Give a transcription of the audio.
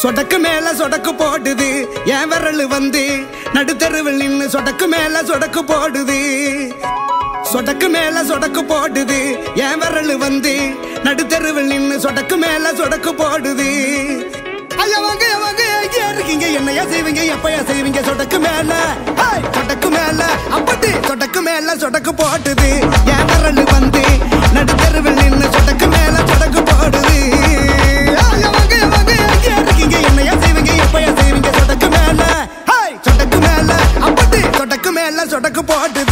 சொடக்கு மேல சொடக்கு போடுது என் விரல் வந்து நடுத்தருவில் நின்னு சொடக்கு மேல சொடக்கு போடுது. சொடக்கு மேல சொடக்கு போடுது என் விரல் வந்து நடுத்தருவில் நின்னு சொடக்கு மேல சொடக்கு போடுது. ஐயா வாங்க வாங்க எங்கே இருக்கீங்க, என்னையா செய்வீங்க, எப்பயா செய்வீங்க? சொடக்கு மேல சொடக்கு மேல அப்படி சொடக்கு மேல சொடக்கு போடுது என் விரல் வந்து நடுத்தருவில் நின்னு சொடக்கு மேல சொடக்கு போடுது. ஐயா வாங்க வாங்க எங்கே இருக்கீங்க, என்னையா செய்வீங்க, எப்பயா செய்வீங்க? சொடக்கு மேல சொடக்கு மேல அப்படி சொடக்கு மேல சொடக்கு போடுது.